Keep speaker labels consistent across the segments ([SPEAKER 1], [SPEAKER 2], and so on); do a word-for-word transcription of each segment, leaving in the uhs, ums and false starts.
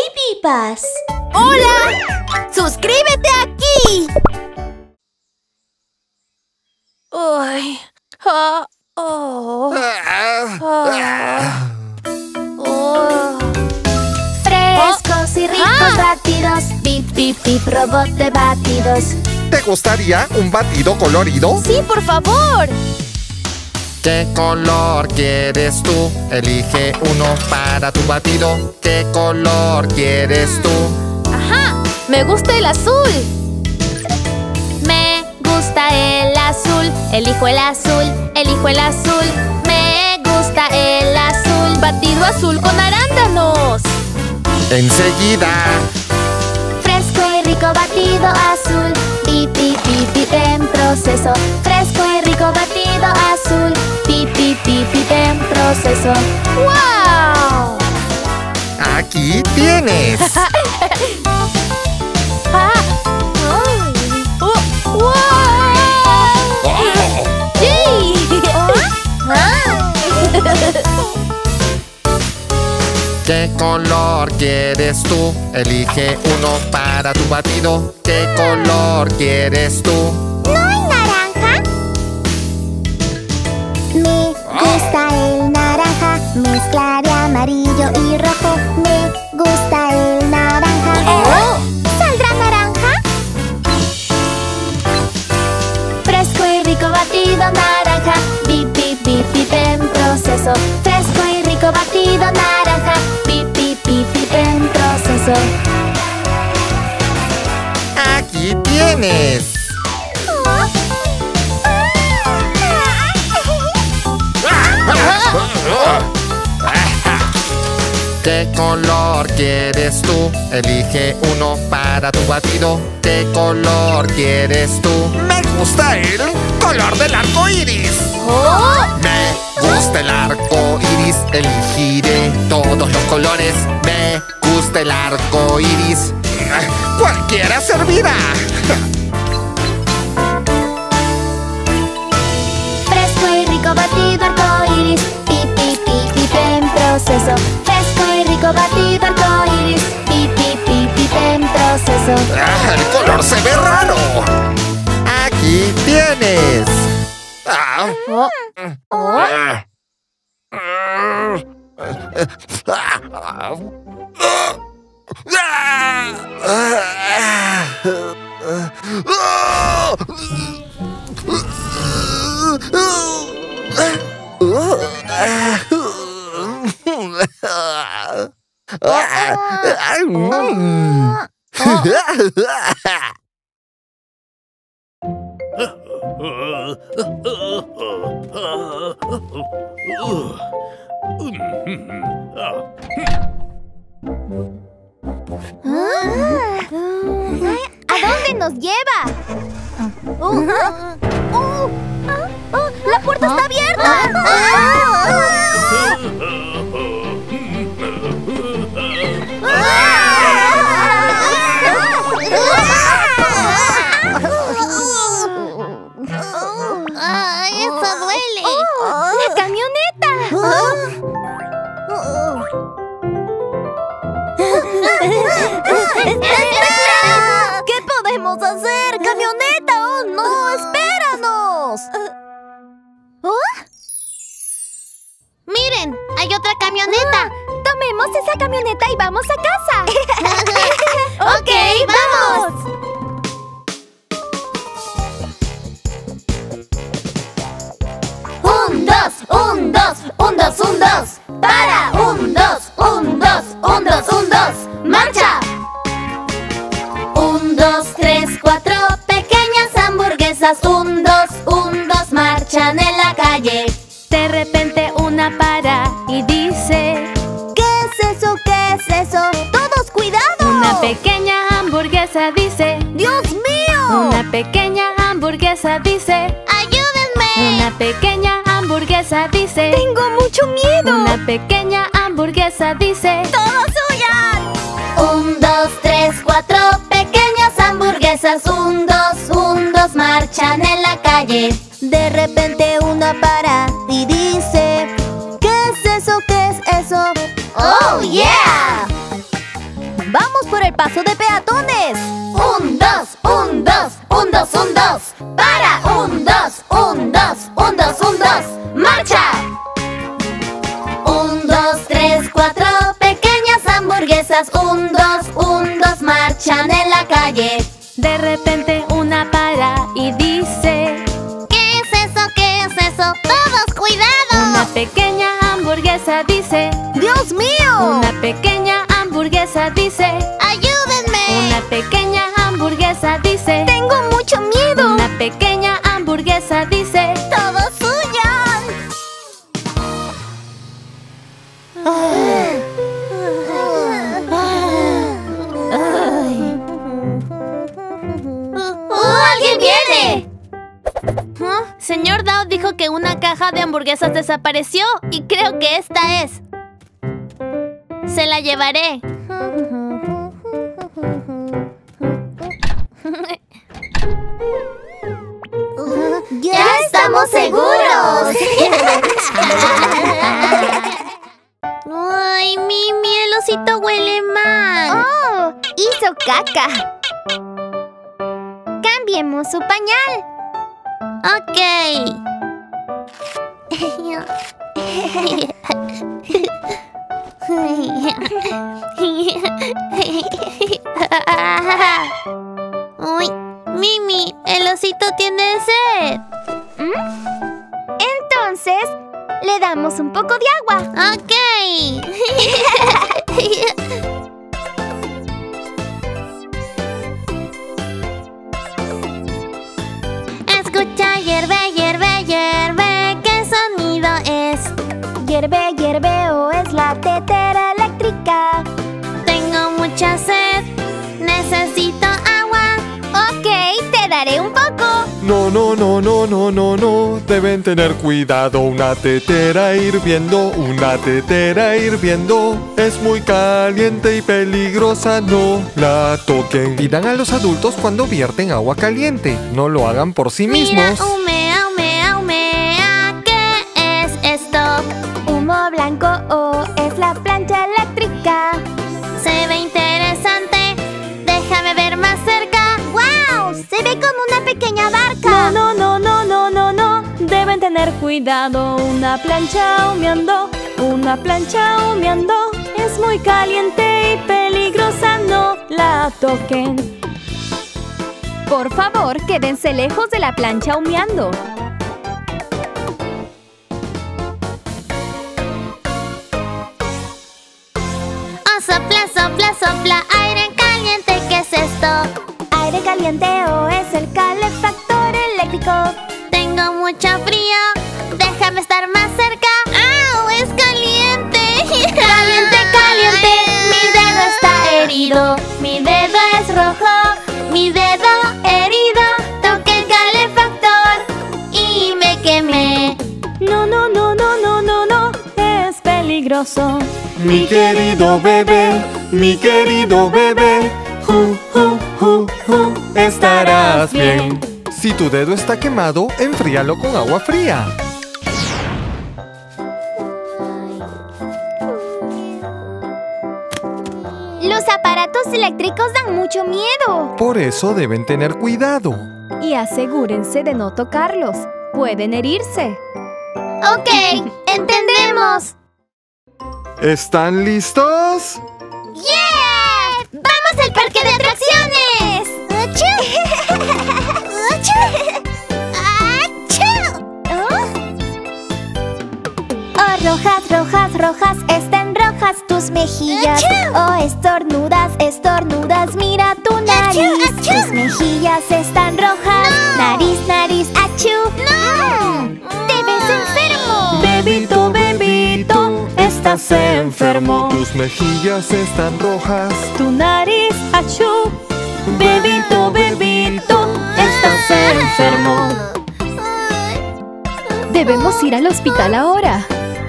[SPEAKER 1] Baby Bus.
[SPEAKER 2] ¡Hola! ¡Suscríbete aquí!
[SPEAKER 3] Ay, ah, oh, ah, oh.
[SPEAKER 4] Frescos y ricos
[SPEAKER 2] Ah.
[SPEAKER 4] batidos, bip, bip, bip, robot de batidos.
[SPEAKER 5] ¿Te gustaría un batido colorido?
[SPEAKER 2] ¡Sí, por favor!
[SPEAKER 5] ¿Qué color quieres tú? Elige uno para tu batido. ¿Qué color quieres tú?
[SPEAKER 2] ¡Ajá! ¡Me gusta el azul!
[SPEAKER 4] Me gusta el azul, elijo el azul, elijo el azul. Me gusta el azul.
[SPEAKER 2] ¡Batido azul con arándanos!
[SPEAKER 5] Enseguida.
[SPEAKER 4] Fresco y rico batido azul, bip, bip, bip, bip, en proceso. Fresco y rico batido azul, bip, bip, bip, bip, en proceso.
[SPEAKER 2] ¡Wow!
[SPEAKER 5] Aquí tienes.
[SPEAKER 2] ¡Ah! ¡Ay! ¡Oh! ¡Wow! ¡Sí!
[SPEAKER 4] Ah.
[SPEAKER 5] ¿Qué color quieres tú? Elige uno para tu batido. ¿Qué color quieres tú?
[SPEAKER 4] ¿No hay naranja? Me gusta el naranja, mezcla de amarillo y rojo. Me gusta el naranja.
[SPEAKER 2] Oh.
[SPEAKER 4] ¿Saldrá naranja? Fresco y rico batido naranja, bip, bip, bip, bip, en proceso. Fresco y rico batido naranja, bip, bip, bip, bip, en proceso.
[SPEAKER 5] Aquí tienes. ¿Qué color quieres tú? Elige uno para tu batido. ¿Qué color quieres tú? Me gusta el color del arco iris.
[SPEAKER 2] ¡Oh!
[SPEAKER 5] Me gusta el arco iris. Elegiré todos los colores. Me gusta el arco iris. Cualquiera servirá.
[SPEAKER 4] Fresco y rico batido arco iris, pip, pip, pip, pip, en proceso. Fresco y rico batido arco iris, pip, pip, pip, pip, en proceso.
[SPEAKER 5] Ah, el color se ve raro. Aquí tienes. Ah.
[SPEAKER 2] Oh. Oh.
[SPEAKER 5] Ah.
[SPEAKER 2] ¿A dónde nos lleva? Oh, oh, oh, ¡la puerta está abierta!
[SPEAKER 4] ¡Ay, eso duele!
[SPEAKER 2] ¡La camioneta! ¡Espera! ¿Qué podemos hacer? ¡Camioneta! ¡Oh, no! ¡Espéranos!
[SPEAKER 4] ¡Miren! ¡Hay otra camioneta!
[SPEAKER 2] Tomemos esa camioneta y vamos a casa.
[SPEAKER 4] ¡Ok, vamos! Un, dos, un, dos, un, dos, un, dos. Para, un, dos, un, dos, un, dos, un, dos. ¡Marcha! Un, dos, tres, cuatro pequeñas hamburguesas. Un, dos, un, dos, marchan en la calle.
[SPEAKER 2] De repente una para y dice: ¿qué es eso? ¿Qué es eso? ¡Todos cuidado! Una pequeña hamburguesa dice: ¡Dios mío! Una pequeña hamburguesa dice:
[SPEAKER 4] ¡Ayúdenme!
[SPEAKER 2] Una pequeña hamburguesa dice:
[SPEAKER 4] ¡Tengo mucho miedo!
[SPEAKER 2] Una pequeña hamburguesa dice:
[SPEAKER 4] ¡Todos huyan! Un, dos, tres, cuatro pequeñas hamburguesas. Un, dos, un, dos, marchan en la calle.
[SPEAKER 2] De repente una para y dice: ¿qué es eso? ¿Qué es eso?
[SPEAKER 4] ¡Oh, yeah!
[SPEAKER 2] ¡Vamos por el paso de peatones!
[SPEAKER 4] Un, dos, un, dos, un, dos, un, dos. Para, un, dos, un, dos, un, dos, un, dos. ¡Marcha! Un, dos, tres, cuatro pequeñas hamburguesas. Un, dos, un, dos, marchan en la calle.
[SPEAKER 2] De repente una para y dice:
[SPEAKER 4] ¿Qué es eso? ¿Qué es eso? ¡Todos, cuidado!
[SPEAKER 2] Una pequeña hamburguesa dice:
[SPEAKER 3] ¡Dios mío!
[SPEAKER 2] Una pequeña hamburguesa dice:
[SPEAKER 4] ¡Ayúdenme!
[SPEAKER 2] Una pequeña hamburguesa dice:
[SPEAKER 3] ¡Tengo mucho miedo!
[SPEAKER 2] Una pequeña hamburguesa dice:
[SPEAKER 4] ¡Todos huyan! ¡Oh, alguien viene!
[SPEAKER 2] ¿Ah? Señor Dao dijo que una caja de hamburguesas desapareció y creo que esta es. Se la llevaré.
[SPEAKER 4] ¡Ya estamos seguros!
[SPEAKER 2] ¡Ay, Mimi! El osito huele mal.
[SPEAKER 3] ¡Oh! ¡Hizo caca! Cambiemos su pañal.
[SPEAKER 2] Ok. Uy, Mimi, el osito tiene sed.
[SPEAKER 3] Entonces, le damos un poco de agua.
[SPEAKER 2] Ok. Escucha, hierve, hierve, hierve. ¿Qué sonido es?
[SPEAKER 3] Hierve, hierve, o es la tetera eléctrica.
[SPEAKER 2] Tengo mucha sed. Necesito agua.
[SPEAKER 3] Ok, te daré un poco.
[SPEAKER 1] No, no, no, no, no, no, no. Deben tener cuidado. Una tetera hirviendo, una tetera hirviendo. Es muy caliente y peligrosa, no la toquen. Pidan a los adultos cuando vierten agua caliente. No lo hagan por sí mismos.
[SPEAKER 2] Mira, humea, humea, humea. ¿Qué es esto?
[SPEAKER 3] Humo blanco, o es la plancha eléctrica.
[SPEAKER 2] Se ve interesante. Déjame ver más cerca.
[SPEAKER 3] ¡Wow! Se ve como una pequeña barca.
[SPEAKER 2] No, no, no, no, no, no, no. Deben tener cuidado. Una plancha humeando, una plancha humeando. Es muy caliente y peligrosa, no la toquen.
[SPEAKER 3] Por favor, quédense lejos de la plancha humeando.
[SPEAKER 2] Oh, sopla, sopla, sopla. Aire caliente, ¿qué es esto?
[SPEAKER 3] Aire caliente, o es el calefactor eléctrico.
[SPEAKER 2] Tengo mucho frío. Déjame estar más cerca. ¡Au! ¡Es caliente!
[SPEAKER 4] ¡Caliente, caliente! Mi dedo está herido. Mi dedo es rojo. Mi dedo herido. Toqué el calefactor y me quemé.
[SPEAKER 2] No, no, no, no, no, no, no. Es peligroso.
[SPEAKER 1] Mi querido bebé, mi querido bebé. Ju, ju, ju, ju, estarás bien. Si tu dedo está quemado, enfríalo con agua fría.
[SPEAKER 3] Los aparatos eléctricos dan mucho miedo.
[SPEAKER 1] Por eso deben tener cuidado.
[SPEAKER 2] Y asegúrense de no tocarlos. Pueden herirse.
[SPEAKER 4] Ok, entendemos.
[SPEAKER 1] ¿Están listos?
[SPEAKER 4] ¡Yeah! ¡Vamos al parque de atracciones! ¡Achú! ¡Achú!
[SPEAKER 3] Oh, rojas, rojas, rojas, están rojas tus mejillas.
[SPEAKER 4] ¡Achú!
[SPEAKER 3] Oh, estornudas, estornudas, mira tu nariz.
[SPEAKER 4] ¡Achú, achú!
[SPEAKER 3] Tus mejillas están rojas.
[SPEAKER 4] ¡No!
[SPEAKER 3] Nariz, nariz, achú.
[SPEAKER 4] ¡No!
[SPEAKER 3] ¡Te ves enfermo!
[SPEAKER 2] Bebito, bebito, estás enfermo.
[SPEAKER 1] Tus mejillas están rojas.
[SPEAKER 2] Tu nariz, achú. Bebito, bebito, estás enfermo. Debemos ir al hospital ahora.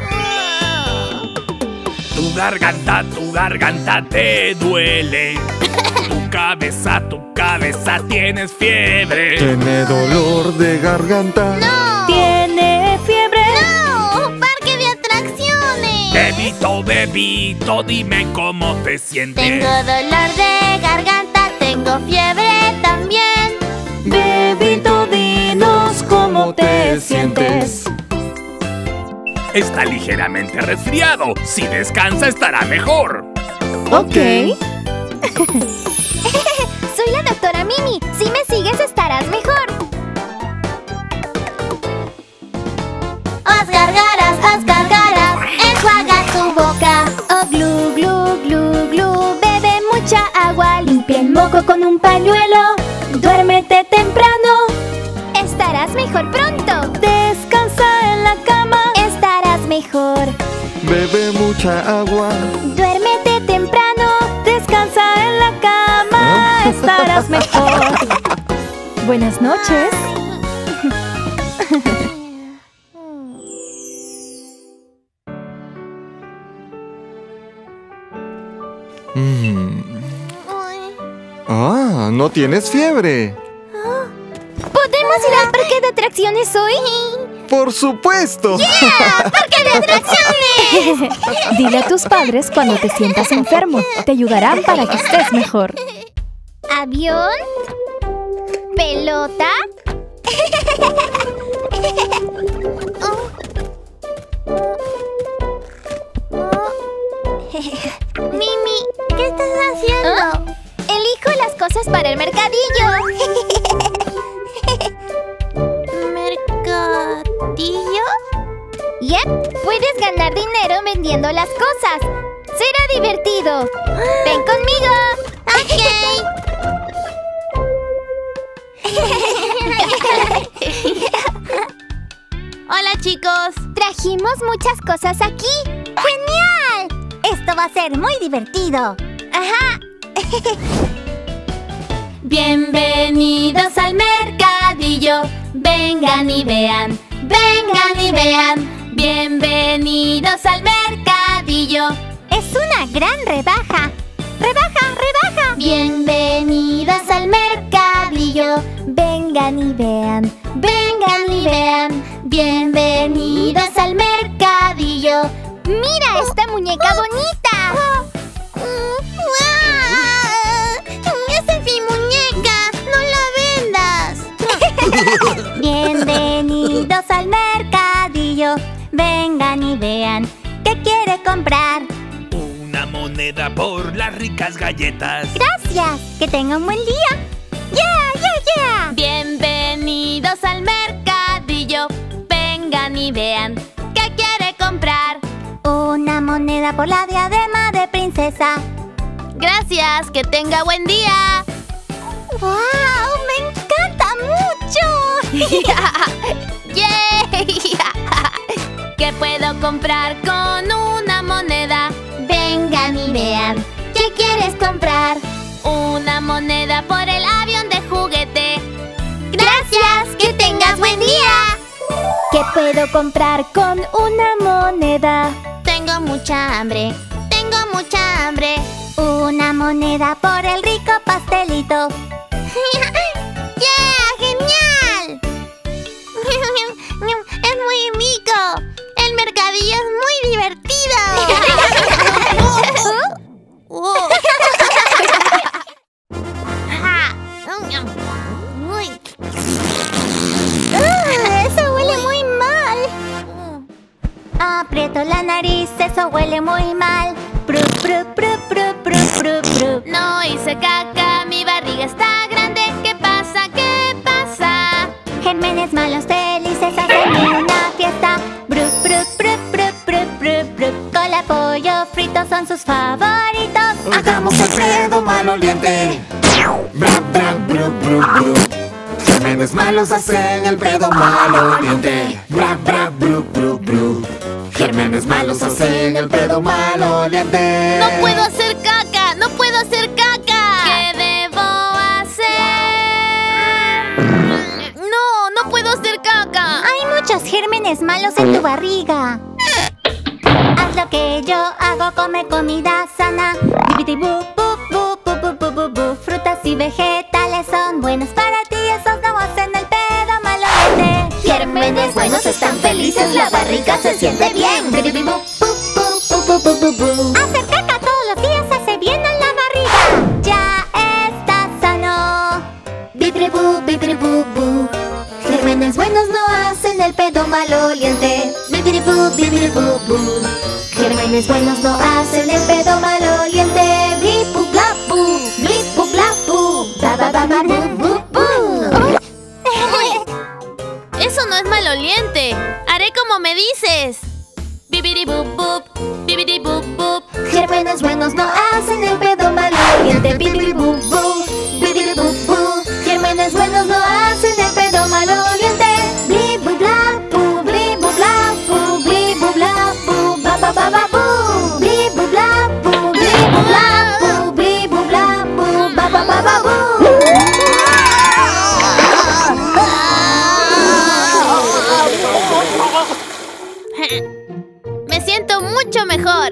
[SPEAKER 6] Tu garganta, tu garganta te duele. Tu cabeza, tu cabeza tienes fiebre.
[SPEAKER 1] Tiene dolor de garganta.
[SPEAKER 2] Tiene fiebre.
[SPEAKER 4] ¡No! ¡Parque de atracciones!
[SPEAKER 6] Bebito, Oh, bebito, dime cómo te sientes.
[SPEAKER 4] Tengo dolor de garganta, tengo fiebre también.
[SPEAKER 2] Bebito, dinos cómo te sientes.
[SPEAKER 6] Está ligeramente resfriado. Si descansa, estará mejor.
[SPEAKER 2] Ok.
[SPEAKER 3] Soy la doctora Mimi. Si me sigues, estarás mejor.
[SPEAKER 4] Haz gargaras, haz gargaras, enjuaga tu boca.
[SPEAKER 3] Oh, glu, glu, glu, glu. Bebe mucha agua. Limpia el moco con un pañuelo. Duérmete temprano. Estarás mejor pronto. Descansa en la cama. Estarás mejor.
[SPEAKER 1] Bebe mucha agua.
[SPEAKER 3] Duérmete temprano.
[SPEAKER 2] Descansa en la cama. Estarás mejor. Buenas noches.
[SPEAKER 1] Mm. Ah, no tienes fiebre.
[SPEAKER 3] ¿Podemos ir al parque de atracciones hoy?
[SPEAKER 1] ¡Por supuesto!
[SPEAKER 3] ¡Parque de atracciones!
[SPEAKER 2] Dile a tus padres cuando te sientas enfermo. Te ayudarán para que estés mejor.
[SPEAKER 3] ¿Avión? ¿Pelota?
[SPEAKER 4] Mimi, ¿qué estás haciendo?
[SPEAKER 3] ¿Ah? Elijo las cosas para el mercadillo.
[SPEAKER 4] ¿Mercadillo?
[SPEAKER 3] Yep, puedes ganar dinero vendiendo las cosas. Será divertido. Ven conmigo.
[SPEAKER 4] Hola, chicos.
[SPEAKER 3] Trajimos muchas cosas aquí.
[SPEAKER 4] ¡Genial! Esto va a ser muy divertido.
[SPEAKER 3] Ajá.
[SPEAKER 4] Bienvenidos al mercadillo. Vengan y vean, vengan y vean. Bienvenidos al mercadillo.
[SPEAKER 3] Es una gran rebaja. ¡Rebaja, rebaja!
[SPEAKER 4] Bienvenidos al mercadillo.
[SPEAKER 3] Vengan y vean.
[SPEAKER 4] Vengan y vean. Bienvenidos al mercadillo.
[SPEAKER 3] ¡Mira esta muñeca bonita!
[SPEAKER 4] ¡Esa es mi muñeca! ¡No la vendas!
[SPEAKER 3] Bienvenidos al mercadillo. Vengan y vean. ¿Qué quiere comprar?
[SPEAKER 6] Una moneda por las ricas galletas.
[SPEAKER 3] Gracias. Que tenga un buen día. ¡Yeah, yeah, yeah!
[SPEAKER 4] Bienvenidos al mercadillo. Vengan y vean. ¿Qué quiere comprar?
[SPEAKER 3] Una moneda por la diadema de princesa.
[SPEAKER 4] Gracias, que tenga buen día.
[SPEAKER 3] ¡Wow! ¡Me encanta mucho!
[SPEAKER 4] ¡Yay! ¿Qué puedo comprar con una moneda?
[SPEAKER 3] Vengan y vean. ¿Qué quieres comprar?
[SPEAKER 4] Una moneda por el avión de juguete.
[SPEAKER 3] ¡Gracias! ¡Que tengas buen día! ¿Qué puedo comprar con una moneda?
[SPEAKER 4] Tengo mucha hambre. Tengo mucha hambre.
[SPEAKER 3] Una moneda por el rico pastelito.
[SPEAKER 4] ¡Yeah! ¡Genial! ¡Es muy rico! ¡El mercadillo es muy divertido! ¡Oh!
[SPEAKER 3] ¡Ah! ¡Eso huele muy mal! Aprieto la nariz, eso huele muy mal. Pru, pru, pru, pru, pru, pru, pru.
[SPEAKER 4] No hice caca, mi barriga está grande. ¿Qué pasa? ¿Qué pasa?
[SPEAKER 3] Gérmenes malos felices hacen una fiesta. Bru, bru, bru, bru, bru, bru, bru. Cola, pollo frito son sus favoritos.
[SPEAKER 5] Hagamos el pedo maloliente. Bra, bra, bru, bru, bru. Gérmenes malos hacen el pedo maloliente. Bra, bra, bru, bru, bru. Gérmenes malos hacen el pedo maloliente.
[SPEAKER 4] ¡No puedo hacer caca! ¡No puedo hacer caca! ¿Qué debo hacer? ¡No! ¡No puedo hacer caca!
[SPEAKER 3] Hay muchos gérmenes malos en tu barriga. Haz lo que yo hago, come comida sana. Bibidi bu, bu, bu, bu, bu, bu, bu, bu. Frutas y vegetales son buenos para ti. Esos no hacen el pedo maloliente.
[SPEAKER 4] Gérmenes buenos están felices, la barriga se siente bien.
[SPEAKER 3] Bibidi bu, bu, bu, bu, bu, bu, bu, buenos no hacen el pedo maloliente. Bibidi-boo, bibidi-boo-boo. Gérmenes buenos no hacen el pedo maloliente. Blip-boo-blap-boo, blip-boo-blap-boo, ba-ba-ba-ba-boo-boo-boo.
[SPEAKER 2] Eso no es maloliente. Haré como me dices. Bibidi-boop-boop, bibidi-boop-boop.
[SPEAKER 3] Gérmenes buenos no hacen el pedo maloliente. Bibidi-boo-boo, bibidi-boo-boo. Gérmenes buenos no hacen el pedo maloliente. Blip-boo-blap-boo, blip-boo-blap-boo, blip-boo-blap-boo, ba-ba-ba-ba-boo. Blip-boo-blap-boo, blip-boo-blap-boo, blip-boo-blap-boo, ba-ba-ba-ba-boo.
[SPEAKER 2] Me siento mucho mejor.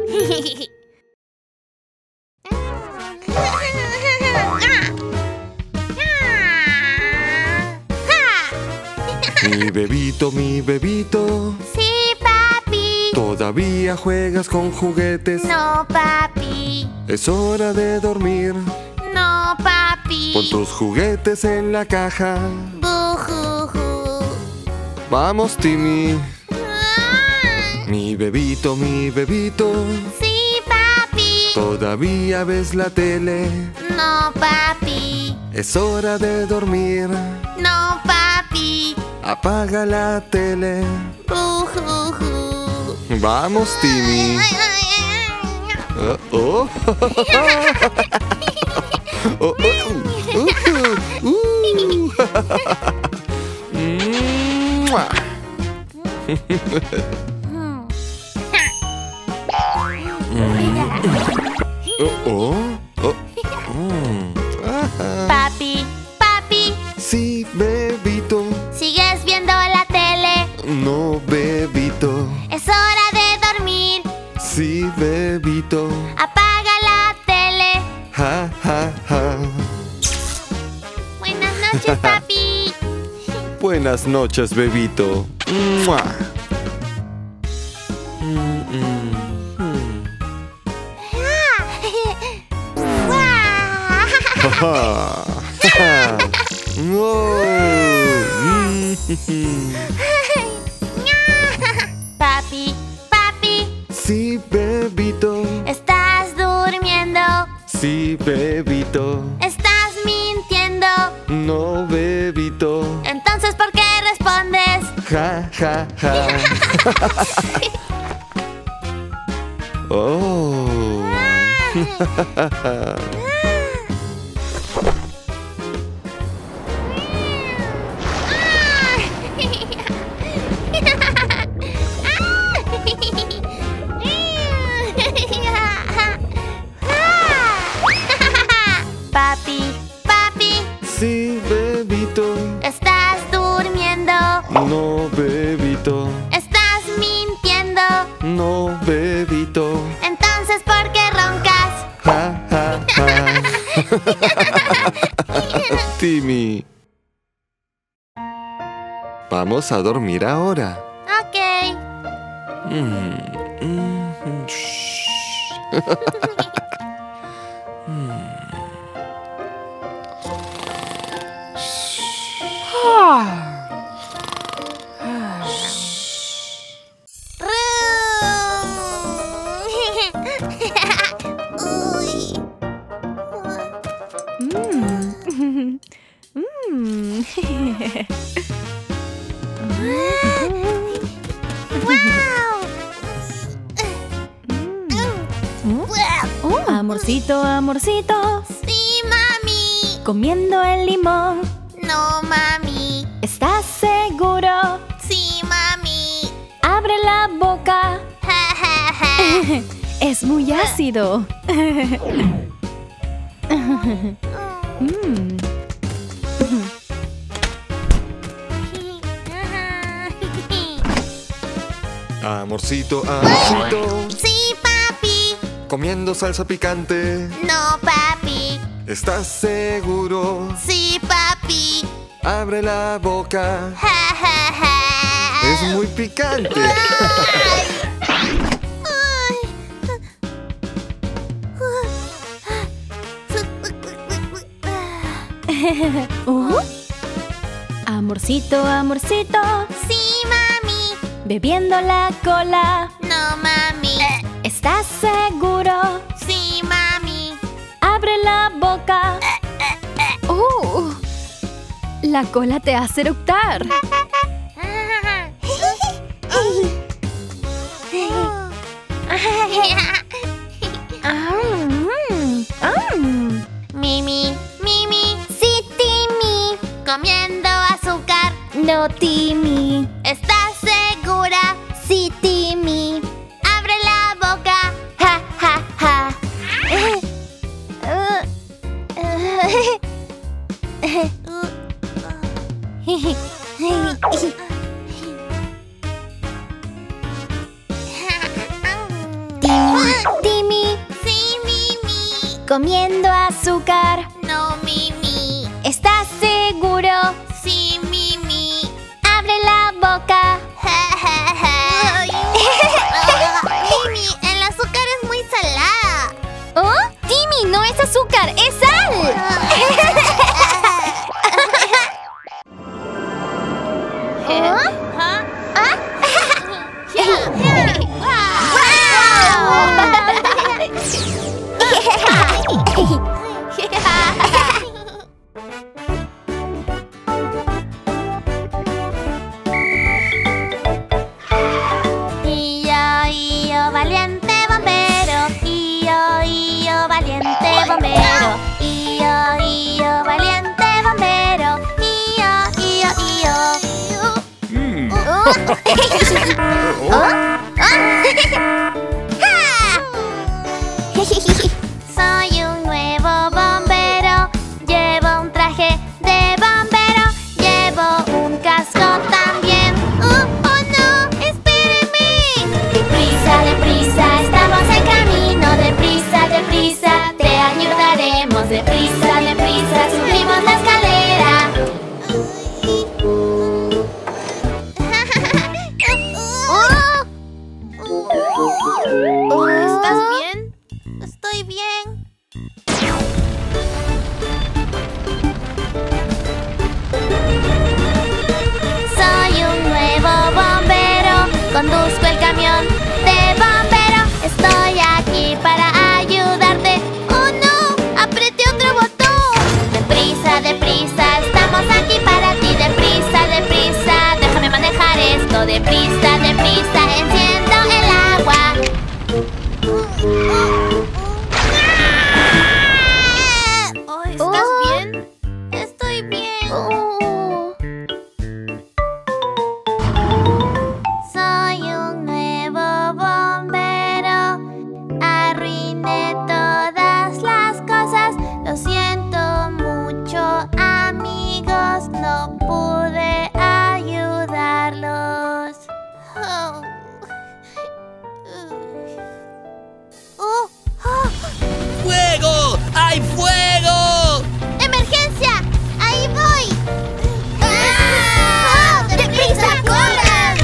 [SPEAKER 1] Mi bebito, mi bebito,
[SPEAKER 4] Sí, papi.
[SPEAKER 1] ¿todavía juegas con juguetes?
[SPEAKER 4] No, papi.
[SPEAKER 1] Es hora de dormir.
[SPEAKER 4] No, papi.
[SPEAKER 1] Pon tus juguetes en la caja.
[SPEAKER 4] Bujuju.
[SPEAKER 1] Vamos, Timmy.
[SPEAKER 4] Ah.
[SPEAKER 1] Mi bebito, mi bebito,
[SPEAKER 4] Sí, papi.
[SPEAKER 1] ¿todavía ves la tele?
[SPEAKER 4] No, papi.
[SPEAKER 1] Es hora de dormir.
[SPEAKER 4] No, papi.
[SPEAKER 1] Apaga la tele.
[SPEAKER 4] Bujuju.
[SPEAKER 1] Vamos, Timmy.
[SPEAKER 4] Ay, ay, ay.
[SPEAKER 1] Uh, oh. Oh, oh, uh, uh, uh. Mua. Oh, oh, oh. Mm. Ajá.
[SPEAKER 4] Papi, papi.
[SPEAKER 1] Sí, bebito.
[SPEAKER 4] ¿Sigues viendo la tele?
[SPEAKER 1] No, bebito.
[SPEAKER 4] Es hora de dormir.
[SPEAKER 1] Sí, bebito.
[SPEAKER 4] Apaga la tele.
[SPEAKER 1] Ja, ja, ja.
[SPEAKER 4] Buenas noches, papi.
[SPEAKER 1] Buenas noches, bebito. Mua. Mm, mm, mm. Ja, ja. Ja. Oh. Mm,
[SPEAKER 4] Papi, papi.
[SPEAKER 1] Sí, bebito.
[SPEAKER 4] ¿Estás durmiendo?
[SPEAKER 1] Sí, bebito.
[SPEAKER 4] ¿Estás mintiendo?
[SPEAKER 1] No, bebito.
[SPEAKER 4] Entonces, ¿por qué respondes?
[SPEAKER 1] Ja, ja, ja. Oh.
[SPEAKER 4] Papi, papi.
[SPEAKER 1] Sí, bebito.
[SPEAKER 4] ¿Estás durmiendo?
[SPEAKER 1] No, bebito.
[SPEAKER 4] ¿Estás mintiendo?
[SPEAKER 1] No, bebito.
[SPEAKER 4] Entonces, ¿por qué roncas?
[SPEAKER 1] Ja, ja, ja. Timmy. Vamos a dormir ahora.
[SPEAKER 4] Ok.
[SPEAKER 1] Mm, mm, shh. Mm.
[SPEAKER 4] Uy.
[SPEAKER 2] Oh, amorcito, amorcito,
[SPEAKER 4] Sí, mami.
[SPEAKER 2] comiendo el limón.
[SPEAKER 4] No, mami.
[SPEAKER 2] ¿Estás seguro?
[SPEAKER 4] Sí, mami.
[SPEAKER 2] Abre la boca.
[SPEAKER 4] Ja, ja, ja.
[SPEAKER 2] Es muy ácido. Mm.
[SPEAKER 1] Amorcito, amorcito.
[SPEAKER 4] Sí, papi.
[SPEAKER 1] Comiendo salsa picante.
[SPEAKER 4] No, papi.
[SPEAKER 1] ¿Estás seguro?
[SPEAKER 4] Sí, papi.
[SPEAKER 1] Abre la boca.
[SPEAKER 4] Ja, ja, ja.
[SPEAKER 1] Es muy picante.
[SPEAKER 4] Ay.
[SPEAKER 2] Uh, Amorcito, amorcito.
[SPEAKER 4] Sí, mami.
[SPEAKER 2] Bebiendo la cola.
[SPEAKER 4] No, mami.
[SPEAKER 2] ¿Estás seguro?
[SPEAKER 4] Sí, mami.
[SPEAKER 2] Abre la boca. Uh, la cola te hace eructar.
[SPEAKER 4] Mimi, Mimi. Sí, Timmy. Comiendo azúcar.
[SPEAKER 2] No, Timmy.
[SPEAKER 4] ¿Estás segura?
[SPEAKER 2] Sí, Timmy.
[SPEAKER 4] Abre la boca.
[SPEAKER 2] Ja, ja, ja. Timmy.
[SPEAKER 4] Sí, Mimi.
[SPEAKER 2] Comiendo azúcar.
[SPEAKER 4] No, Mimi.
[SPEAKER 2] ¿Estás seguro?
[SPEAKER 4] Sí, Mimi.
[SPEAKER 2] Abre la boca.
[SPEAKER 4] Timmy, el azúcar es muy salada.
[SPEAKER 2] ¿Oh? Timmy, no es azúcar, es sal.
[SPEAKER 4] Y yo, y yo, valiente bombero. Y yo, y yo, valiente bombero. Y yo, y yo, valiente bombero. Y yo, y yo, y yo.
[SPEAKER 6] Mm.
[SPEAKER 4] Soy un nuevo bombero. Llevo un traje de bombero. Llevo un casco también. ¡Oh, oh no! ¡Espéreme!
[SPEAKER 2] Deprisa, deprisa, estamos en camino. Deprisa, deprisa, te ayudaremos. Deprisa, deprisa, subimos la escalera.
[SPEAKER 4] ¿Estás bien? Estoy bien. Soy un nuevo bombero. Conduzco el camión de bombero. Estoy aquí para ayudarte. ¡Oh no! ¡Apreté otro botón! Deprisa, deprisa, estamos aquí para ti. Deprisa, deprisa, déjame manejar esto. Deprisa, deprisa, enciendo el agua. ¿Estás bien? Estoy bien. Soy un nuevo bombero. Arruiné todas las cosas. Lo siento mucho, amigos. No pude ayudarlos. Oh. Oh, oh.
[SPEAKER 6] ¡Fuego! ¡Hay fuego!
[SPEAKER 4] ¡Emergencia! ¡Ahí voy! ¡Ah! ¡Deprisa, corran!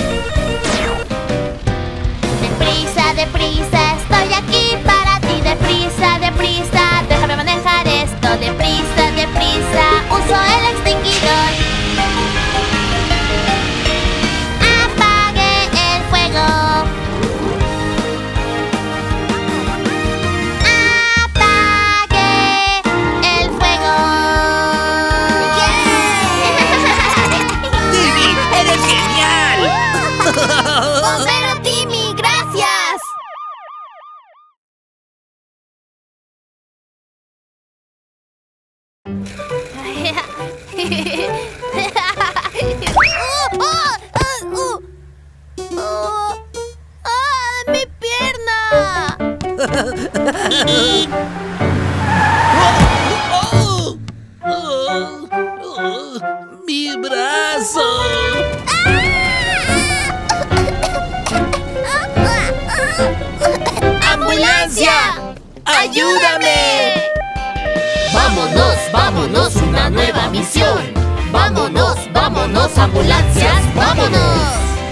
[SPEAKER 4] Deprisa, deprisa, estoy aquí para ti. Deprisa, deprisa, déjame manejar esto. Deprisa, deprisa, uso el extinguidor. Apague el fuego. Apague el fuego.
[SPEAKER 6] ¡Timmy, eres genial!
[SPEAKER 4] ¡Bombero Timmy, gracias! ¡Oh! ¡Oh! ¡Oh! ¡Oh! ¡Ah! ¡Mi pierna!
[SPEAKER 6] ¡Oh! ¡Oh! ¡Oh! ¡Mi brazo!
[SPEAKER 4] ¡Ambulancia!
[SPEAKER 6] ¡Ayúdame!
[SPEAKER 5] Vámonos, vámonos, una nueva misión. Vámonos, vámonos, ambulancias, vámonos.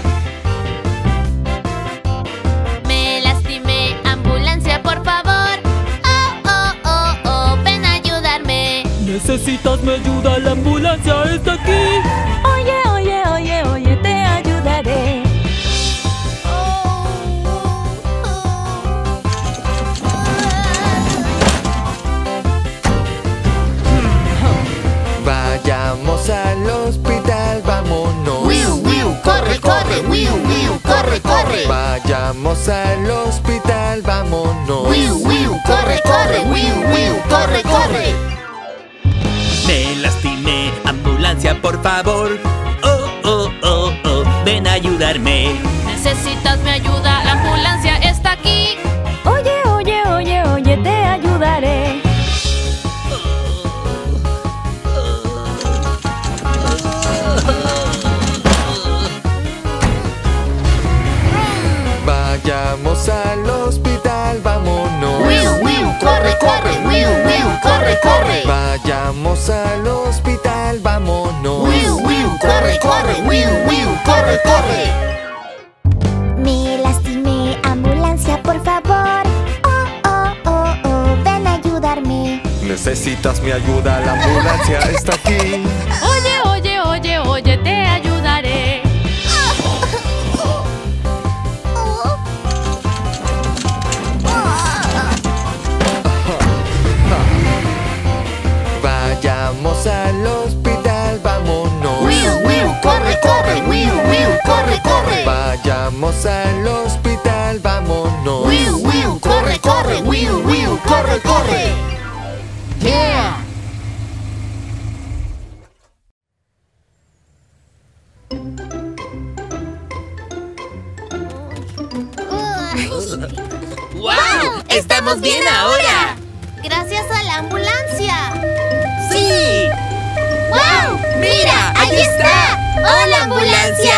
[SPEAKER 4] Me lastimé, ambulancia, por favor. Oh, oh, oh, oh, ven a ayudarme.
[SPEAKER 7] necesitas mi ayuda, la ambulancia está aquí.
[SPEAKER 2] Oye, oye, oye, oye, te ayudaré.
[SPEAKER 1] Vayamos al hospital, vámonos.
[SPEAKER 5] Wiu, wiu, corre, corre, wiu, wiu, corre, corre.
[SPEAKER 1] Vayamos al hospital, vámonos.
[SPEAKER 5] Wiu, wiu, corre, corre, wiu, wiu, corre, corre.
[SPEAKER 7] Me lastimé, ambulancia por favor. Oh, oh, oh, oh, ven a ayudarme.
[SPEAKER 2] Necesitas mi ayuda, la ambulancia está aquí. Oye, oye, oye, oye, te ayudaré.
[SPEAKER 1] Vayamos al hospital, vámonos.
[SPEAKER 5] Wiu, wiu, corre, corre, wiu, wiu, corre, corre.
[SPEAKER 1] Vayamos al hospital, vámonos.
[SPEAKER 5] Wiu, wiu, corre, corre, wiu, wiu, corre, corre.
[SPEAKER 3] Me lastimé, ambulancia, por favor. Oh, oh, oh, oh, ven a ayudarme.
[SPEAKER 1] Necesitas mi ayuda, la ambulancia está aquí.
[SPEAKER 2] Oye, oye, oye, oye, te ayudaré.
[SPEAKER 1] Vayamos al hospital, vámonos.
[SPEAKER 5] Wiu, wiu, corre, corre, wiu, wiu, corre, corre.
[SPEAKER 1] Vayamos al hospital, vámonos.
[SPEAKER 5] Wiu, wiu, corre, corre, wiu, wiu, corre, corre. Yeah.
[SPEAKER 7] ¡Wow! ¡Estamos bien ahora!
[SPEAKER 4] Gracias a la ambulancia.
[SPEAKER 7] ¡Sí!
[SPEAKER 4] ¡Wow! ¡Mira! ¡Ahí está! ¡Hola, ambulancia!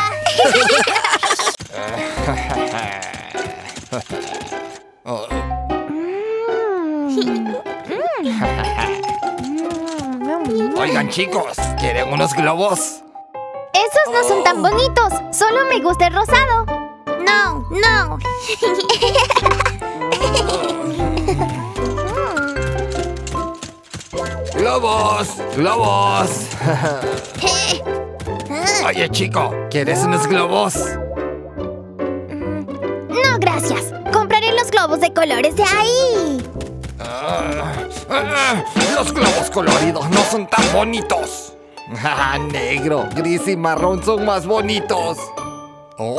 [SPEAKER 6] Oigan, chicos, ¿quieren unos globos?
[SPEAKER 3] Esos no son tan bonitos. Solo me gusta el rosado.
[SPEAKER 4] No, no.
[SPEAKER 6] ¡Globos! ¡Globos! Oye, chico, ¿quieres unos globos?
[SPEAKER 3] No, gracias. Compraré los globos de colores de ahí.
[SPEAKER 6] Ah, ah, los globos coloridos no son tan bonitos. Ah, negro, gris y marrón son más bonitos. Oh.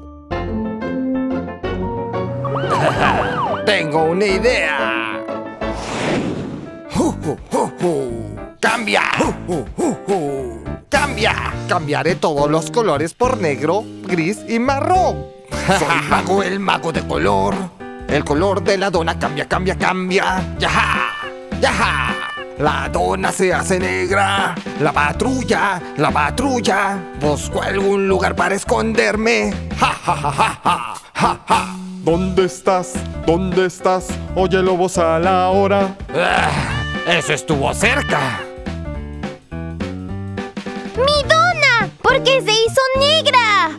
[SPEAKER 6] Tengo una idea. Uh, uh, uh, uh. ¡Cambia! Uh, uh, uh, uh. ¡Cambia! Cambiaré todos los colores por negro, gris y marrón. Soy mago, el mago de color. El color de la dona cambia, cambia, cambia. ¡Yaja! ¡Yaja! La dona se hace negra. La patrulla, la patrulla. Busco algún lugar para esconderme. ¡Ja, ja, ja, ja, ja, ja, ja!
[SPEAKER 1] ¿Dónde estás? ¿Dónde estás? Oye, lobos a la hora.
[SPEAKER 6] Ah, ¡eso estuvo cerca!
[SPEAKER 3] ¡Mi dona! ¿Por qué se hizo negra?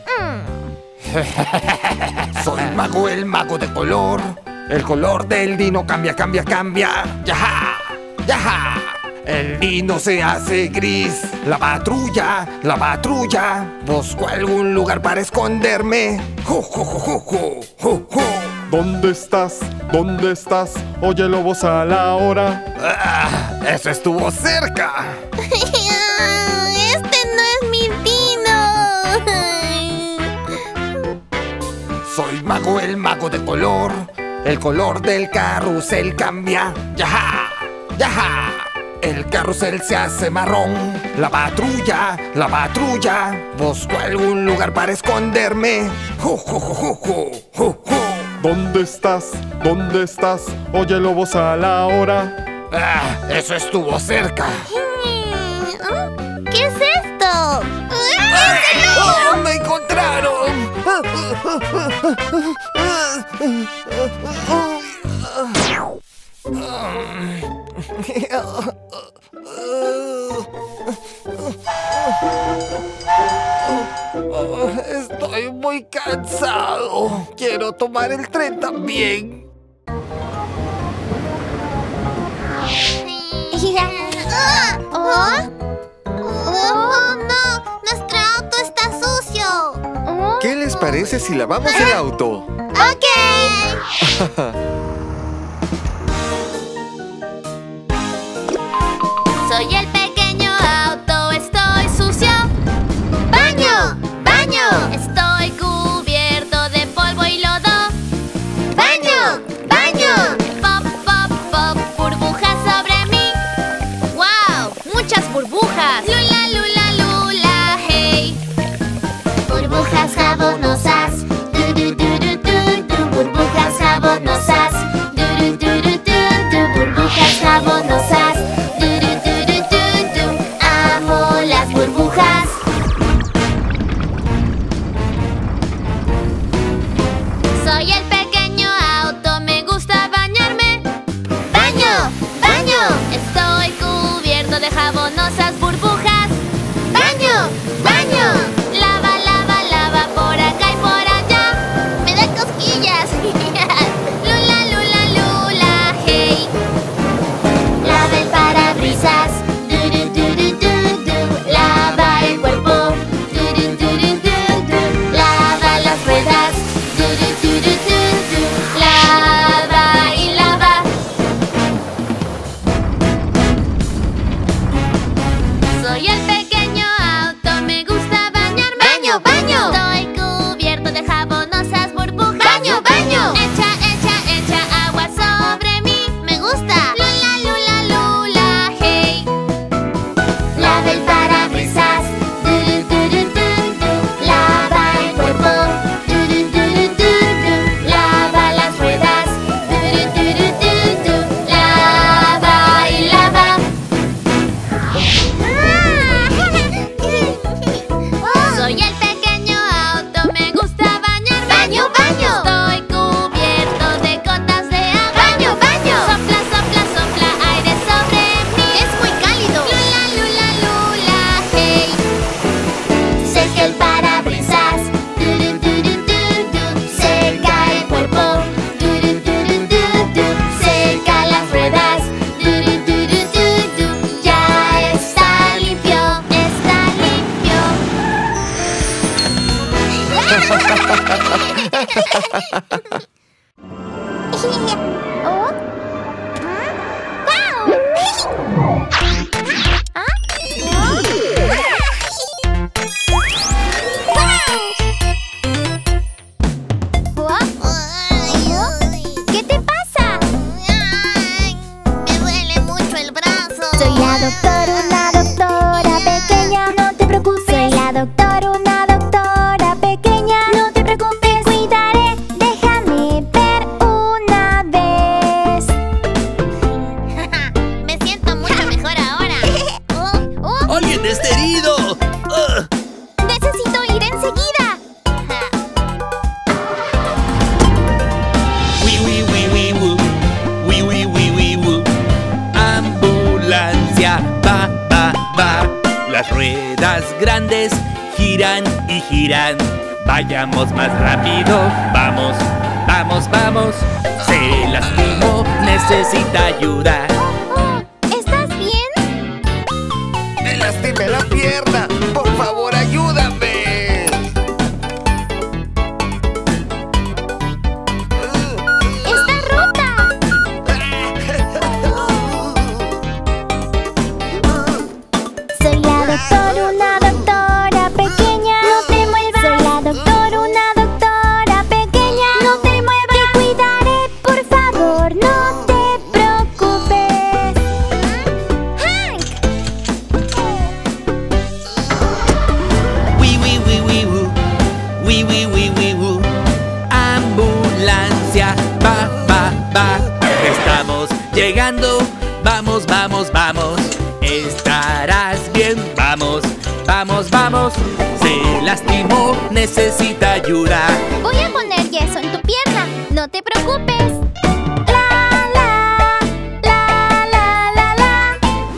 [SPEAKER 6] Soy mago, el mago de color. El color del dino cambia, cambia, cambia. ¡Yaja! ¡Yaja! El dino se hace gris. La patrulla, la patrulla. Busco algún lugar para esconderme. ¡Ju, ju, ju, ju, ju, ju, ju!
[SPEAKER 1] ¿Dónde estás? ¿Dónde estás? Oye, lobos a la hora.
[SPEAKER 6] Ah, ¡eso estuvo cerca!
[SPEAKER 4] Este no es mi dino.
[SPEAKER 6] Soy mago, el mago de color. El color del carrusel cambia. ¡Yaja! ¡Yaja! El carrusel se hace marrón. La patrulla, la patrulla. Busco algún lugar para esconderme. ¡Ju, ju, ju, ju, ju, ju, ju!
[SPEAKER 1] ¿Dónde estás? ¿Dónde estás? Oye, lobos a la hora.
[SPEAKER 6] Ah, ¡eso estuvo cerca!
[SPEAKER 4] ¿Qué es esto?
[SPEAKER 6] ¡Oh, me encontraron! Estoy muy cansado. Quiero tomar el tren también.
[SPEAKER 1] ¿Qué les parece si lavamos el auto?
[SPEAKER 3] ¡Ok!
[SPEAKER 4] Soy el pequeño auto, estoy sucio. ¡Baño! ¡Baño! Estoy cubierto de polvo y lodo. ¡Baño! ¡Baño! Pop, pop, pop, burbujas sobre mí. ¡Wow! ¡Muchas burbujas! ¡Lula, lula, lula, hey!
[SPEAKER 3] Burbujas jabonosas. Du, du, du, du, du, du. Burbujas jabonosas. Du, du, du, du, du, du. Burbujas jabonosas. Du, du, du, du, du, du. Amo las burbujas.
[SPEAKER 4] Soy el pequeño auto, me gusta bañarme. ¡Baño! ¡Baño! Estoy cubierto de jabonosas burbujas. ¡Baño! ¡Baño! Lava, lava, lava por acá y por allá. Me dan cosquillas. Lula, lula, lula, hey.
[SPEAKER 3] Lava el parabrisas. Du, du, du, du, du, du. Lava el cuerpo. Du, du, du, du, du, du. Lava las ruedas. Du, du, du, du, du, du.
[SPEAKER 4] Lava y lava. Soy el pequeño auto, me gusta bañarme.
[SPEAKER 3] ¡Baño, baño!
[SPEAKER 4] Estoy cubierto de jabonosas burbujas.
[SPEAKER 3] ¡Baño, baño!
[SPEAKER 4] Echa, echa, echa agua sobre mí. Me gusta. Lula, lula, lula, hey.
[SPEAKER 3] Lava el parabrisas. Du, du, du, du, du, du. Lava el cuerpo. Du, du, du, du, du, du. Lava las ruedas. Du, du, du, du, du, du. Lava y lava.
[SPEAKER 4] Soy el pequeño auto, me gusta bañarme.
[SPEAKER 3] ¡Baño, baño!
[SPEAKER 4] Estoy cubierto de gotas de agua.
[SPEAKER 3] ¡Baño, baño!
[SPEAKER 4] Sopla, sopla, sopla aire sobre mí.
[SPEAKER 3] Es muy cálido.
[SPEAKER 4] Lula, lula, lula, hey.
[SPEAKER 3] Seca el parabrisas. Du, du, du, du, du, du. Seca el cuerpo. Du, du, du, du, du, du. Seca las ruedas. Du, du, du, du, du, du. Ya está limpio, está limpio. ¿Oh? ¡Guau! ¿Ah? ¿Qué te pasa?
[SPEAKER 4] Ay, me duele mucho el brazo.
[SPEAKER 3] Soy la doctora, una doctora pequeña. No te preocupes. Soy la doctora, una doctora pequeña. No te preocupes. Te cuidaré. Déjame ver una vez.
[SPEAKER 4] Me siento mucho mejor ahora. Oh, oh,
[SPEAKER 7] ¡Alguien está herido! ¡Ugh!
[SPEAKER 3] Necesito ir enseguida.
[SPEAKER 7] ¡Wi, wi, wi, wi, wu! ¡Wi, wi, wi, wi, wu! Ambulancia, va, va, va. Las ruedas grandes giran y giran. Vayamos más rápido, vamos, vamos, vamos. Se lastimó, necesita ayuda.
[SPEAKER 3] Oh, ¿estás bien?
[SPEAKER 6] ¡Me lastimé la pierna! ¡Por favor, ayúdame!
[SPEAKER 3] ¡Está rota! Soy la doctora, una doctora pequeña. No te muevas. Soy la doctora, una doctora pequeña. No te muevas. Te cuidaré, por favor. No te preocupes. ¡Hank!
[SPEAKER 7] ¡Wi, wi, wi, wi, wu! ¡Wi, wi, wi, wi, wu! Ambulancia, va, va, va. Estamos llegando. Vamos, vamos, vamos. Estarás bien. Vamos, vamos, vamos. Se lastimó, necesita ayuda.
[SPEAKER 3] Voy a poner yeso en tu pierna. No te preocupes. La, la, la, la, la, la.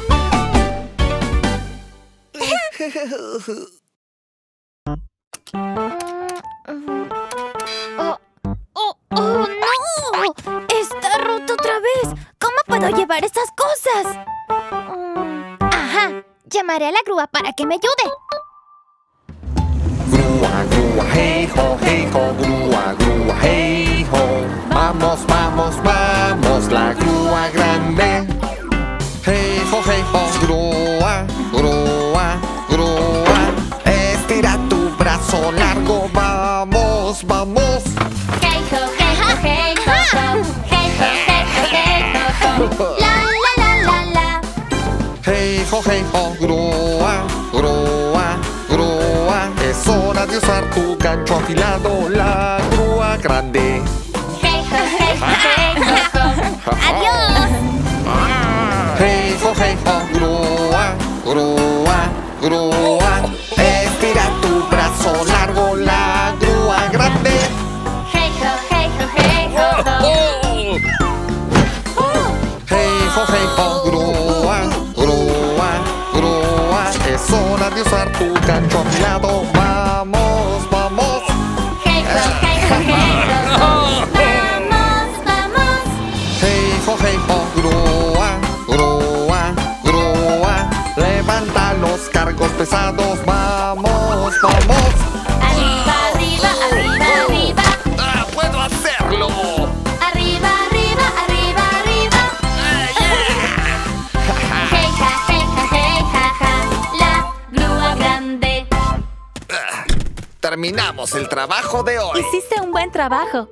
[SPEAKER 3] Oh, oh, oh, no. Está roto otra vez. ¿Cómo puedo llevar esas cosas? Mm, Ajá. Llamaré a la grúa para que me ayude.
[SPEAKER 1] Grúa, grúa,
[SPEAKER 6] grúa, hey ho, hey ho, grúa, grúa, hey ho. Vamos, vamos, vamos, la grúa grande. Hey ho, hey ho, grúa, grúa, grúa. Estira tu brazo largo, vamos, vamos.
[SPEAKER 4] Hey ho, hey ho, hey ho, ho. Hey ho, hey ho, hey ho, ho. La la la la la.
[SPEAKER 6] Hey ho, hey ho, grúa, grúa, grúa. Es hora de usar tu gancho afilado, la grúa grande.
[SPEAKER 4] Hey ho, hey ho, hey ho, ho. Adiós.
[SPEAKER 6] Hey ho, hey ho, grúa, grúa, grúa. Estira tu brazo largo, la grúa grande.
[SPEAKER 4] Hey ho, hey ho, hey ho, ho.
[SPEAKER 6] Hey ho, hey ho, grúa, grúa, grúa. Es hora de usar tu gancho afilado, vamos, vamos.
[SPEAKER 4] Hey ho, hey ho, hey ho, ho. Vamos, vamos.
[SPEAKER 6] Hey ho, hey ho, grúa, grúa, grúa. Levanta los cargos pesados, vamos, vamos.
[SPEAKER 4] Arriba, arriba, arriba, arriba.
[SPEAKER 6] ¡Ah, puedo hacerlo!
[SPEAKER 4] Arriba, arriba, arriba, arriba. Hey ha, hey ha, hey ha, ha. La grúa grande.
[SPEAKER 6] Terminamos el trabajo de hoy.
[SPEAKER 2] Hiciste un buen trabajo.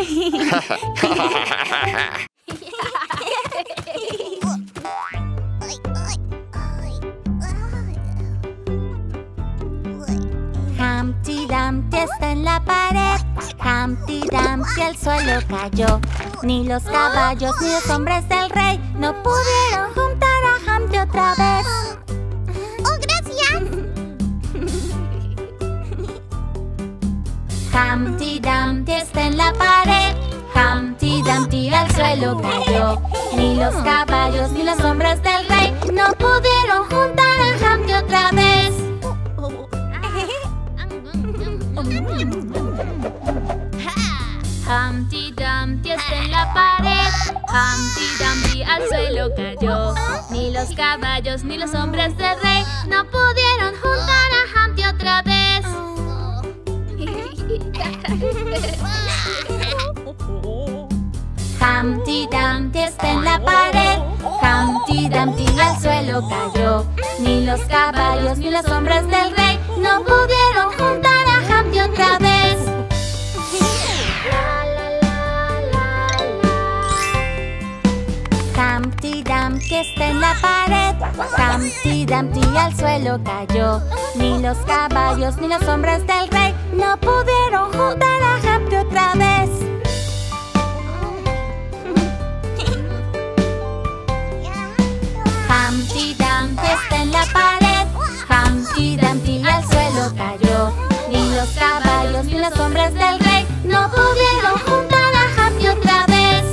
[SPEAKER 3] Humpty Dumpty está en la pared. Humpty Dumpty al suelo cayó. Ni los caballos ni los hombres del rey no pudieron juntar a Humpty otra vez. ¡Oh, gracias! Humpty Dumpty está en la pared. Humpty Dumpty al suelo cayó. Ni los caballos ni los hombres del rey no pudieron juntar a Humpty otra vez.
[SPEAKER 2] Humpty Dumpty está en la pared. Humpty Dumpty al suelo cayó. Ni los caballos ni los hombres del rey no pudieron juntar a Humpty otra vez.
[SPEAKER 3] Humpty Dumpty está en la pared. Humpty Dumpty al suelo cayó. Ni los caballos ni los hombres del rey no pudieron juntar a Humpty otra vez. Humpty Dumpty está en la pared. Humpty Dumpty al suelo cayó. Ni los caballos ni los hombres del rey no pudieron juntar a Humpty otra vez. Humpty Dumpty está en la pared. Humpty Dumpty al suelo cayó. Ni los caballos ni los hombres del rey no pudieron juntar a Humpty otra vez.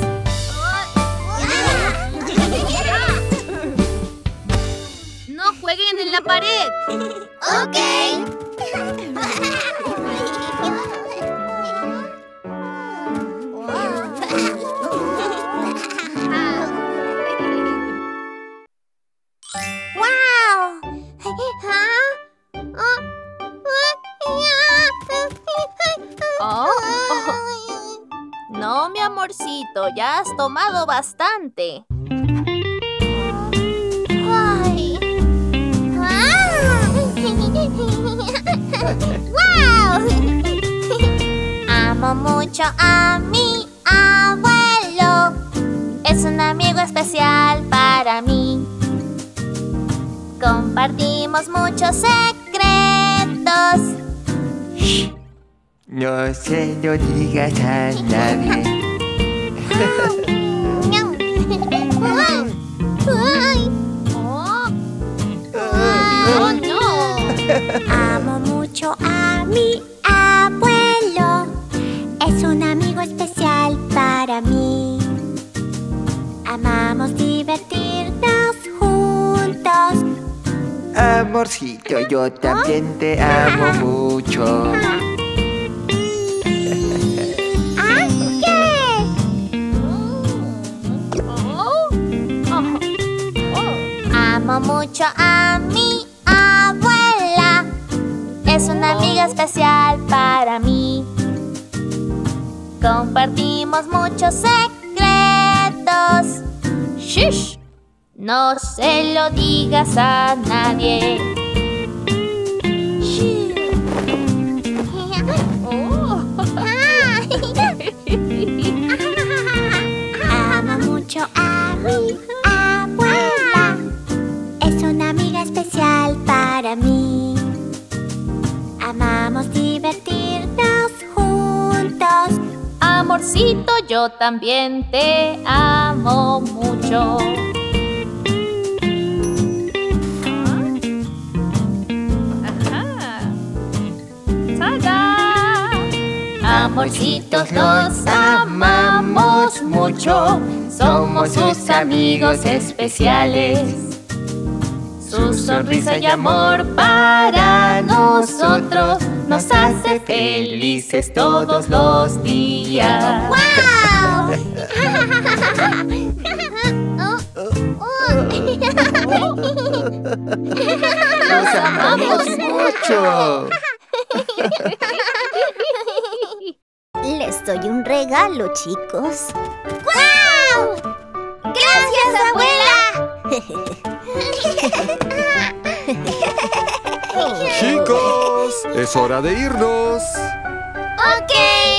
[SPEAKER 2] ¡No jueguen en la pared!
[SPEAKER 4] Ok.
[SPEAKER 2] Oh, oh. No, mi amorcito, ya has tomado bastante.
[SPEAKER 4] Ay. ¡Wow! Amo mucho a mi abuelo. Es un amigo especial para mí. Compartimos muchos secretos.
[SPEAKER 8] No se lo digas a nadie.
[SPEAKER 2] ¡Oh, no!
[SPEAKER 3] Amo mucho a mi abuelo. Es un amigo especial para mí. Amamos divertirnos juntos.
[SPEAKER 8] Amorcito, yo también te amo mucho.
[SPEAKER 4] Amo mucho a mi abuela. Es es una amiga especial para mí. Compartimos muchos secretos. ¡Shush! No se lo digas a nadie.
[SPEAKER 3] Amo mucho a mi abuela. Es una amiga especial para mí. Amamos divertirnos juntos.
[SPEAKER 4] Amorcito, yo también te amo mucho. Ajá. ¡Tada! Amorcitos, los amamos mucho. Somos sus amigos especiales. Su sonrisa y amor para nosotros nos hace felices todos los días.
[SPEAKER 3] ¡Guau!
[SPEAKER 8] ¡Los amamos mucho!
[SPEAKER 3] Les doy un regalo, chicos. ¡Guau! ¡Gracias, abuela!
[SPEAKER 1] Chicos, es hora de irnos.
[SPEAKER 3] ¡Ok!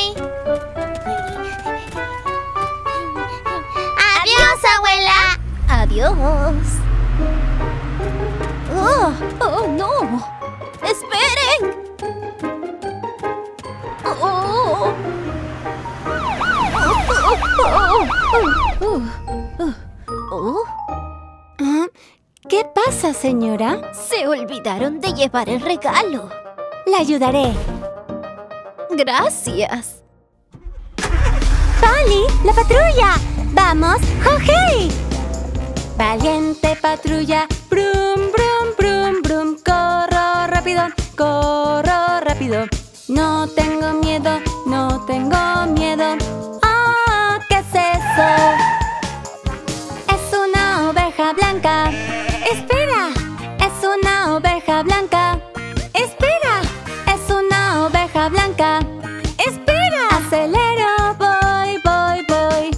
[SPEAKER 3] ¡Adiós, abuela! ¡Adiós! ¡Oh! ¡Oh, no! ¡Esperen! ¡Oh! ¡Oh! ¿Qué pasa, señora? Se olvidaron de llevar el regalo. La ayudaré. Gracias. ¡Polly, la patrulla! ¡Vamos, ¡Jorge! Valiente patrulla, brum, brum, brum, brum. Corro rápido, corro rápido. No tengo miedo, no tengo miedo. ¡Oh! ¿Qué es eso? Es una oveja blanca. ¡Espera! Es una oveja blanca. ¡Espera! Es una oveja blanca. ¡Espera! Acelero, voy, voy, voy.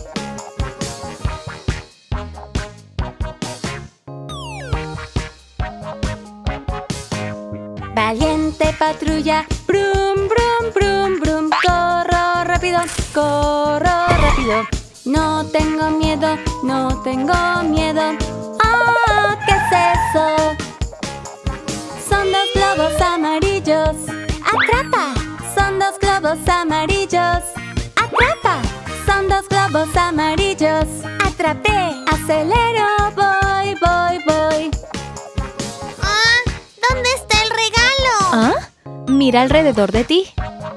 [SPEAKER 3] Valiente patrulla, brum, brum, brum, brum. Corro rápido, corro rápido. No tengo miedo, no tengo miedo. ¡Oh! ¿Qué es eso? Son dos globos amarillos. ¡Atrapa! Son dos globos amarillos. ¡Atrapa! Son dos globos amarillos. ¡Atrapé! Acelero, voy, voy, voy.
[SPEAKER 4] Ah, ¿dónde está el regalo?
[SPEAKER 2] ¿Ah? Mira alrededor de ti.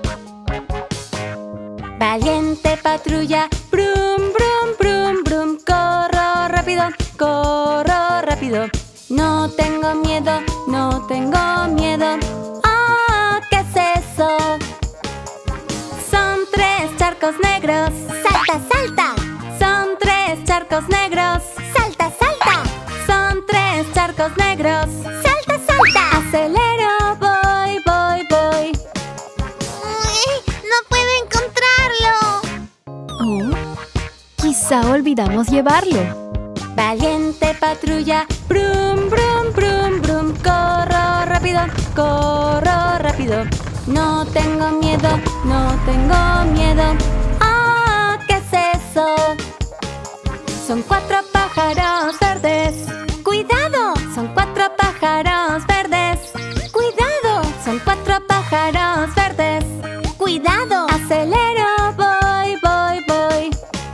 [SPEAKER 3] Valiente patrulla, brum, brum, brum, brum. Corro rápido, corro rápido. No tengo miedo, no tengo miedo. ¡Oh! ¿Qué es eso? Son tres charcos negros. ¡Salta, salta! Son tres charcos negros. ¡Salta, salta! Son tres charcos negros. ¡Salta, salta! Acelero, voy, voy, voy.
[SPEAKER 4] Uy, no puedo encontrarlo.
[SPEAKER 2] Oh, quizá olvidamos llevarlo.
[SPEAKER 3] Valiente patrulla, brum, brum, brum, brum. Corro rápido, corro rápido. No tengo miedo, no tengo miedo. ¡Oh! ¿Qué es eso? Son cuatro pájaros verdes. ¡Cuidado! Son cuatro pájaros verdes. ¡Cuidado! Son cuatro pájaros verdes. ¡Cuidado! Acelero, voy, voy, voy.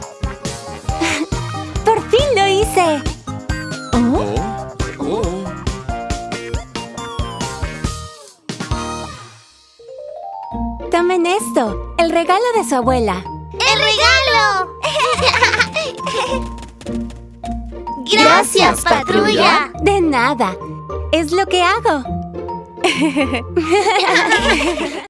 [SPEAKER 3] ¡Por fin lo hice!
[SPEAKER 1] Oh, oh.
[SPEAKER 3] Tomen esto, el regalo de su abuela.
[SPEAKER 4] ¡El regalo! ¡Gracias, patrulla!
[SPEAKER 3] De nada, es lo que hago.